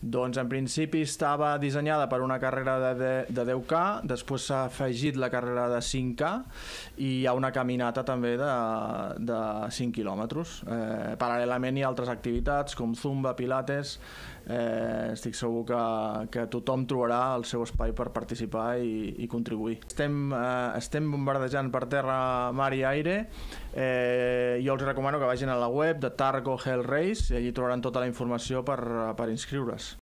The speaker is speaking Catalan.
Doncs en principi estava dissenyada per una carrera de 10K, després s'ha afegit la carrera de 5K i hi ha una caminata també de 5 quilòmetres. Paral·lelament hi ha altres activitats com Zumba, Pilates. Estic segur que tothom trobarà el seu espai per participar i contribuir. Estem bombardejant per terra, mar i aire. Jo els recomano que vagin a la web de Targo Hell Race i allí trobaran tota la informació per inscriure's.